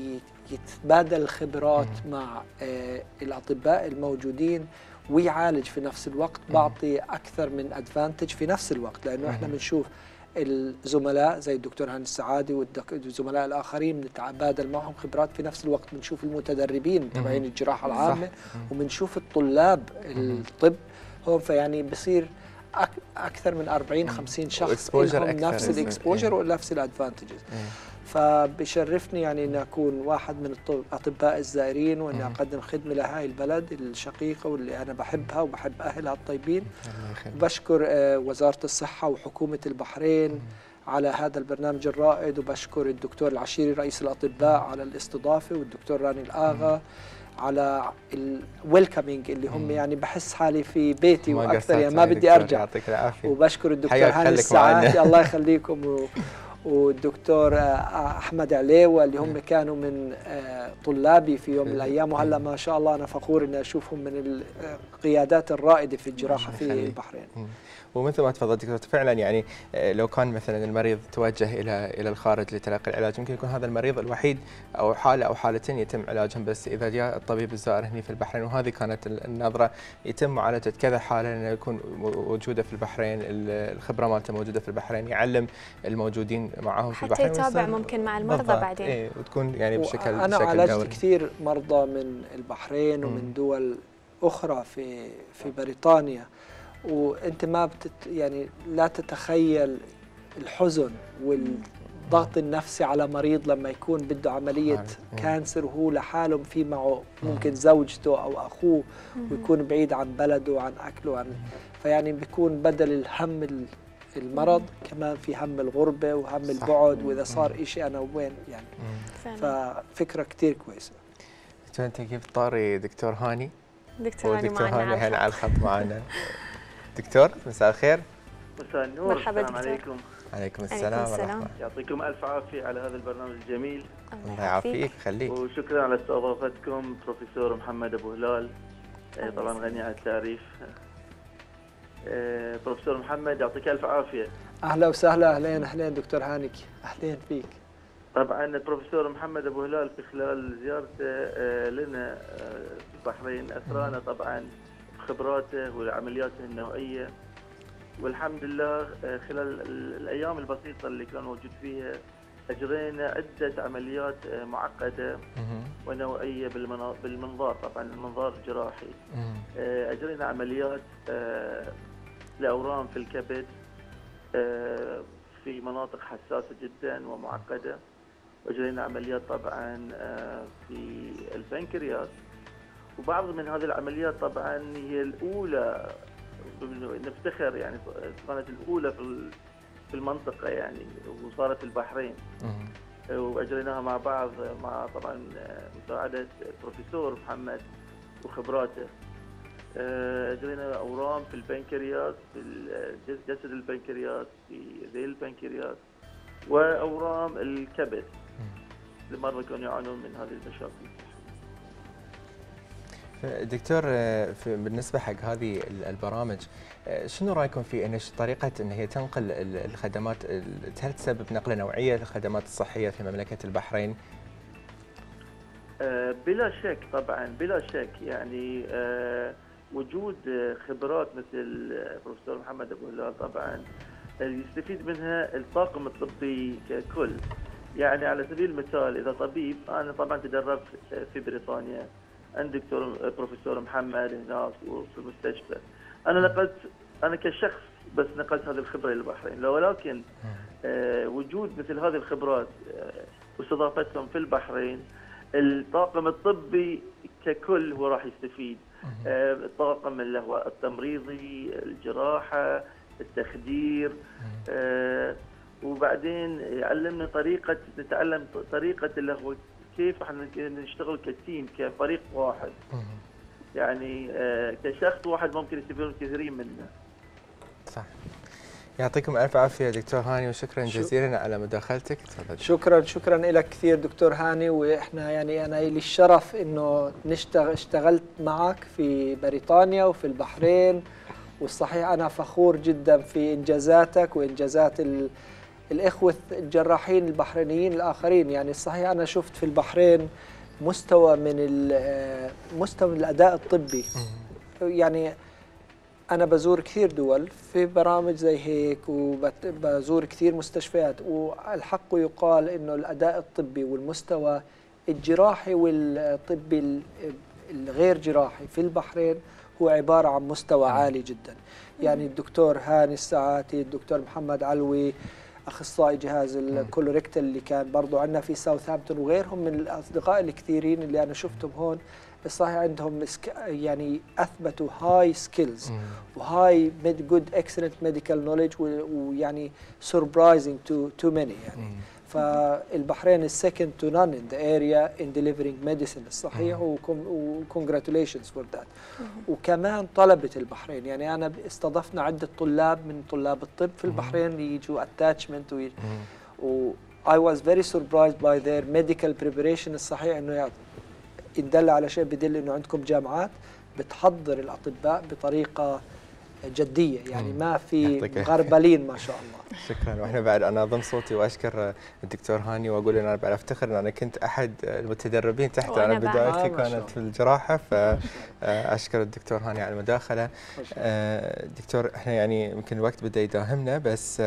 يتبادل الخبرات مع الاطباء الموجودين ويعالج في نفس الوقت، بعطي اكثر من ادفانتج في نفس الوقت، لانه احنا بنشوف الزملاء زي الدكتور هاني السعادي والزملاء الاخرين بنتبادل معهم خبرات في نفس الوقت، بنشوف المتدربين تبعين الجراحه العامه وبنشوف الطلاب الطب هون، فيعني بصير اكثر من 40-50 شخص لهم نفس الاكسبوجر ونفس الادفانتجز. فبشرفني يعني أن أكون واحد من الأطباء الزائرين وأني أقدم خدمة لهاي البلد الشقيقة واللي أنا بحبها وبحب أهلها الطيبين. وبشكر وزارة الصحة وحكومة البحرين على هذا البرنامج الرائد، وبشكر الدكتور العشيري رئيس الأطباء على الاستضافة، والدكتور راني الآغا على الويلكمينج اللي هم يعني بحس حالي في بيتي واكثر، يعني ما بدي ارجع. وبشكر الدكتور هاني السعاتي الله يخليكم والدكتور احمد عليوه اللي هم كانوا من طلابي في يوم من الايام، وهلا ما شاء الله انا فخور اني اشوفهم من القيادات الرائده في الجراحه في البحرين. ومثل ما تفضلت دكتور، فعلا يعني لو كان مثلا المريض توجه الى الخارج لتلقي العلاج، ممكن يكون هذا المريض الوحيد او حاله او حالتين يتم علاجهم، بس اذا جاء الطبيب الزائر هنا في البحرين، وهذه كانت النظره، يتم معالجه كذا حاله لانه يكون وجوده في البحرين، الخبره مالته موجوده في البحرين، يعلم الموجودين معهم في البحرين حتى يتابع ممكن مع المرضى بعدين. ايه، وتكون يعني بشكل انا عالجت كثير مرضى من البحرين ومن دول اخرى في بريطانيا، وانت ما يعني لا تتخيل الحزن والضغط النفسي على مريض لما يكون بده عمليه كانسر وهو لحاله في معه ممكن زوجته او اخوه ويكون بعيد عن بلده وعن اكله وعن، فيعني بيكون بدل الهم المرض كمان في هم الغربه وهم البعد، واذا صار شيء انا وين يعني. ففكره كثير كويسه. انت كيف طاري دكتور هاني؟ دكتور هاني هنا على الخط معنا. دكتور مساء الخير. مساء النور. مرحبا السلام دكتور. عليكم. عليكم السلام ورحمة. يعطيكم الف عافيه على هذا البرنامج الجميل. الله يعافيك ويخليك. وشكرا على استضافتكم بروفيسور محمد ابو هلال، طبعا غني عن التعريف. بروفيسور محمد يعطيك الف عافيه. اهلا وسهلا. اهلين دكتور هاني، اهلين فيك. طبعا البروفيسور محمد ابو هلال في خلال زيارته لنا في البحرين اثرانا طبعا خبراته وعملياته النوعيه، والحمد لله خلال الايام البسيطه اللي كان موجود فيها اجرينا عده عمليات معقده ونوعيه بالمنظار، طبعا المنظار الجراحي. اجرينا عمليات لاورام في الكبد في مناطق حساسه جدا ومعقده، واجرينا عمليات طبعا في البنكرياس، وبعض من هذه العمليات طبعا هي الاولى نفتخر يعني كانت الاولى في المنطقه يعني، وصارت في البحرين. واجريناها مع بعض مع طبعا مساعده البروفيسور محمد وخبراته. اجرينا اورام في البنكرياس، في جسد البنكرياس، في ذيل البنكرياس، واورام الكبد لمرضى كانوا يعانون من هذه المشاكل. دكتور، بالنسبه حق هذه البرامج، شنو رايكم في ان طريقه ان هي تنقل الخدمات، هل تسبب نقله نوعيه للخدمات الصحيه في مملكه البحرين؟ بلا شك طبعا، بلا شك يعني وجود خبرات مثل البروفيسور محمد ابو هلال طبعا يستفيد منها الطاقم الطبي ككل. يعني على سبيل المثال اذا طبيب، انا طبعا تدربت في بريطانيا عند دكتور بروفيسور محمد هناك وفي المستشفى. انا كشخص بس نقلت هذه الخبره الى البحرين، ولكن وجود مثل هذه الخبرات واستضافتهم في البحرين، الطاقم الطبي ككل هو راح يستفيد. الطاقم اللي هو التمريضي، الجراحه، التخدير، وبعدين يعلمنا نتعلم طريقه اللي هو كيف احنا نشتغل كتيم كفريق واحد. يعني كشخص واحد ممكن يستفيدون كثيرين منه. صح. يعطيكم الف عافيه دكتور هاني، وشكرا جزيلا على مداخلتك. تفضل. شكرا لك كثير دكتور هاني. واحنا يعني انا لي الشرف انه اشتغلت معك في بريطانيا وفي البحرين، والصحيح انا فخور جدا في انجازاتك وانجازات الإخوة الجراحين البحرينيين الآخرين. يعني الصحيح أنا شفت في البحرين مستوى من الأداء الطبي. يعني أنا بزور كثير دول في برامج زي هيك، وبزور كثير مستشفيات، والحق يقال إنه الأداء الطبي والمستوى الجراحي والطبي الغير جراحي في البحرين هو عبارة عن مستوى عالي جدا. يعني الدكتور هاني الساعاتي، الدكتور محمد علوي اخصائي جهاز الكولوريكتال اللي كان برضو عندنا في ساوثهامبتون، وغيرهم من الاصدقاء الكثيرين اللي انا شفتهم هون، الصحيح عندهم يعني اثبتوا هاي سكيلز وهاي جود اكسلنت ميديكال نوليدج، ويعني سربرايزنج تو ماني يعني. فالبحرين السكند تو نون ان ذا اريا ان ديليفرينج ميديسن الصحيح، وكونجراتوليشنز فور ذات. وكمان طلبه البحرين، يعني انا استضفنا عده طلاب من طلاب الطب في البحرين يجوا اتاتشمنت، و I was very surprised by their medical preparation. الصحيح انه إن دل على شيء بدل انه عندكم جامعات بتحضر الاطباء بطريقه جديه، يعني ما في غربلين ما شاء الله. شكرا. واحنا بعد انا اضم صوتي واشكر الدكتور هاني، واقول ان انا بعد افتخر ان انا كنت احد المتدربين تحته. انا بدايتي كانت في الجراحه، فاشكر الدكتور هاني على المداخله. دكتور، احنا يعني يمكن الوقت بدا يداهمنا، بس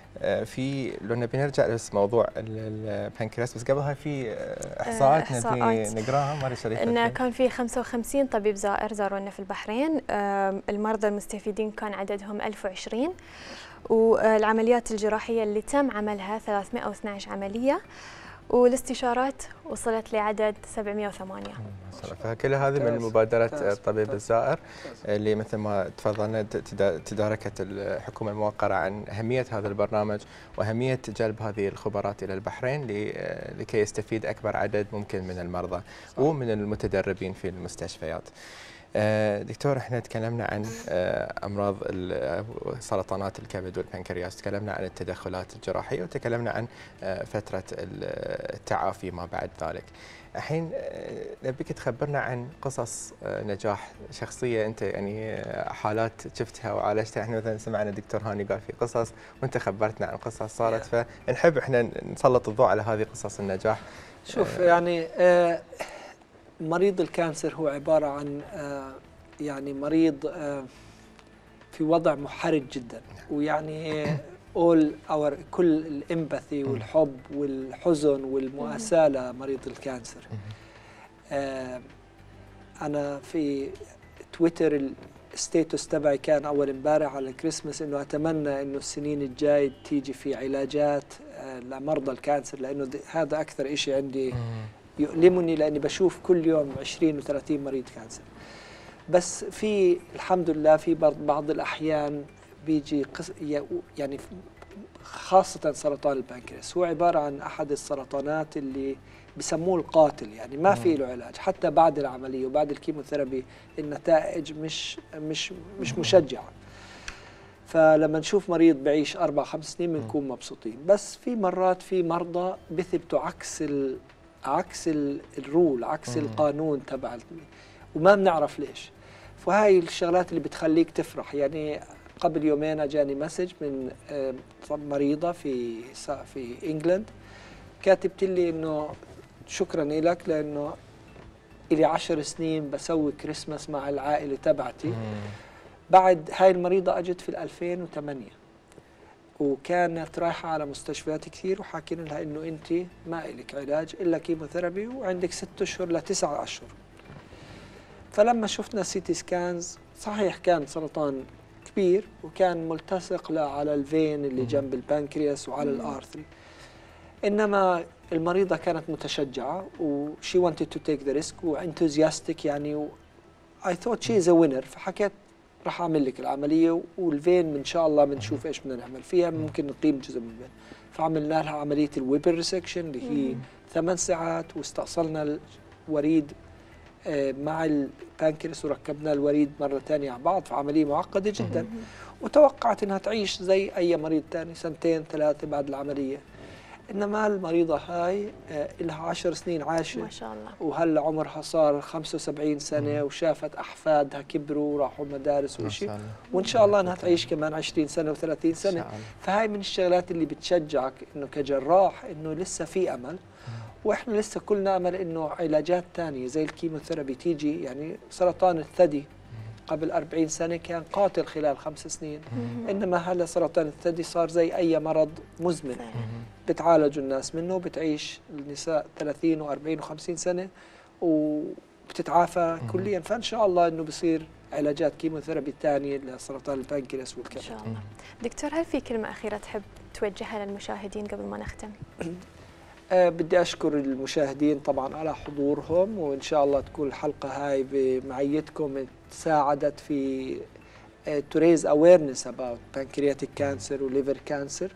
في لو نبي نرجع بس موضوع البنكرياس، بس قبلها في احصاءات نبي نقراها. ماري شريفه، انه كان في 55 طبيب زائر زارونا في البحرين. المرضى المستفيدين كان عددهم 1020، والعمليات الجراحيه اللي تم عملها 312 عمليه، والاستشارات وصلت لعدد 708. فكل هذه من مبادرة الطبيب الزائر اللي مثل ما تفضلنا تداركت الحكومة الموقرة عن أهمية هذا البرنامج وأهمية جلب هذه الخبرات إلى البحرين لكي يستفيد أكبر عدد ممكن من المرضى ومن المتدربين في المستشفيات. دكتور، احنا تكلمنا عن امراض سرطانات الكبد والبنكرياس، تكلمنا عن التدخلات الجراحيه، وتكلمنا عن فتره التعافي ما بعد ذلك. الحين نبيك تخبرنا عن قصص نجاح شخصيه انت، يعني حالات شفتها وعالجتها. احنا مثلا سمعنا الدكتور هاني قال في قصص، وانت خبرتنا عن قصص صارت، فنحب احنا نسلط الضوء على هذه قصص النجاح. شوف يعني مريض الكانسر هو عبارة عن يعني مريض في وضع محرج جدا، ويعني كل الامباثي والحب والحزن والمؤاساة لمريض الكانسر. أنا في تويتر الستيتوس تبعي كان أول امبارح على الكريسماس إنه أتمنى إنه السنين الجاي تيجي في علاجات لمرضى الكانسر، لأنه هذا أكثر إشي عندي يؤلمني، لأني بشوف كل يوم 20 و30 مريض كانسر. بس في الحمد لله في بعض الأحيان بيجي يعني خاصة سرطان البنكرياس هو عبارة عن أحد السرطانات اللي بسموه القاتل، يعني ما في له علاج حتى بعد العملية وبعد الكيموثيرابي النتائج مش مشجعة. فلما نشوف مريض بعيش 4-5 سنين بنكون مبسوطين، بس في مرات في مرضى بثبتوا عكس الرول، عكس القانون تبع وما بنعرف ليش. فهاي الشغلات اللي بتخليك تفرح. يعني قبل يومين اجاني مسج من مريضه في انجلند كاتبت لي انه شكرا لك لانه الي 10 سنين بسوي كريسماس مع العائله تبعتي. بعد هاي المريضه اجت في 2008 وكانت رايحه على مستشفيات كثير وحاكين لها انه انت ما لك علاج الا كيموثيرابي وعندك 6 اشهر ل 9 اشهر. فلما شفنا سيتي سكانز صحيح كان سرطان كبير وكان ملتصق على الفين اللي جنب البنكرياس وعلى الارثري، انما المريضه كانت متشجعه وشي wanted to take the risk وانتوزياستيك يعني I thought she is a winner. فحكيت راح اعمل لك العمليه والفين ان شاء الله بنشوف ايش بدنا نعمل فيها، ممكن نقيم جزء من الفين. فعملنا لها عمليه الويبر ريسكشن اللي هي 8 ساعات واستأصلنا الوريد مع البانكرياس وركبنا الوريد مرة ثانية على بعض في عملية معقدة جدا. وتوقعت انها تعيش زي اي مريض ثاني 2-3 بعد العملية، انما المريضة هاي لها 10 سنين عايشة ما شاء الله، وهلا عمرها صار 75 سنة وشافت احفادها كبروا وراحوا مدارس وشيء، وان شاء الله انها تعيش كمان 20 سنة و30 سنة. فهاي من الشغلات اللي بتشجعك انه كجراح انه لسه في امل، واحنا لسه كلنا امل انه علاجات ثانيه زي الكيموثيرابي تيجي. يعني سرطان الثدي قبل 40 سنه كان قاتل خلال 5 سنين، انما هلا سرطان الثدي صار زي اي مرض مزمن بتعالجوا الناس منه وبتعيش النساء 30 و40 و50 سنه وبتتعافى كليا. فان شاء الله انه بصير علاجات كيموثيرابي ثانيه لسرطان البنكرياس والكبد. ان شاء الله. دكتور، هل في كلمه اخيره تحب توجهها للمشاهدين قبل ما نختم؟ بدي أشكر المشاهدين طبعا على حضورهم، وإن شاء الله تكون الحلقة هاي بمعيتكم ساعدت في to raise awareness about pancreatic cancer و liver cancer.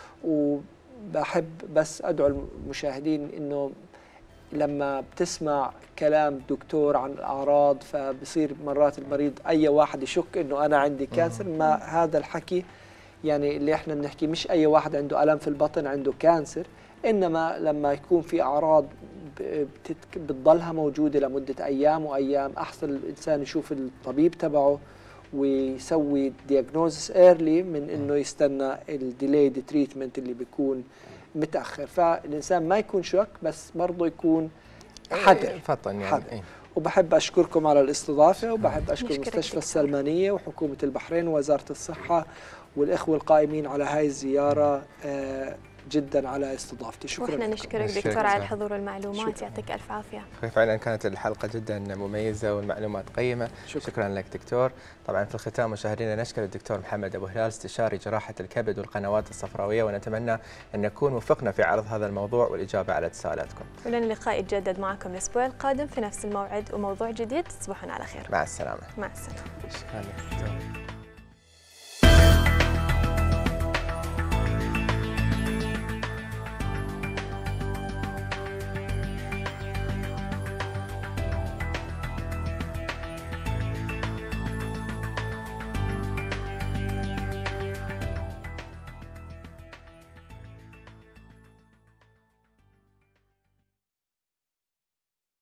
وبحب بس أدعو المشاهدين إنه لما بتسمع كلام دكتور عن الأعراض فبصير مرات المريض أي واحد يشك إنه أنا عندي كانسر. ما هذا الحكي يعني اللي إحنا بنحكي، مش أي واحد عنده ألم في البطن عنده كانسر، إنما لما يكون في أعراض بتضلها موجودة لمدة أيام وأيام أحسن الإنسان يشوف الطبيب تبعه ويسوي diagnosis early من إنه يستنى الديليد تريتمنت اللي بيكون متأخر. فالإنسان ما يكون شك بس برضه يكون حذر فطن يعني حذر. وبحب أشكركم على الاستضافة، وبحب أشكر مستشفى السلمانية وحكومة البحرين ووزارة الصحة والإخوة القائمين على هاي الزيارة جدا على استضافتي. شكرا. واحنا نشكرك دكتور على الحضور والمعلومات، يعطيك الف عافيه. فعلا كانت الحلقه جدا مميزه والمعلومات قيمه. شكرا لك دكتور. طبعا في الختام مشاهدينا نشكر الدكتور محمد ابو هلال استشاري جراحه الكبد والقنوات الصفراويه، ونتمنى ان نكون وفقنا في عرض هذا الموضوع والاجابه على تساؤلاتكم. ولنا اللقاء يتجدد معكم الاسبوع القادم في نفس الموعد وموضوع جديد. تصبحون على خير. مع السلامه. مع السلامه. شكرا لك دكتور.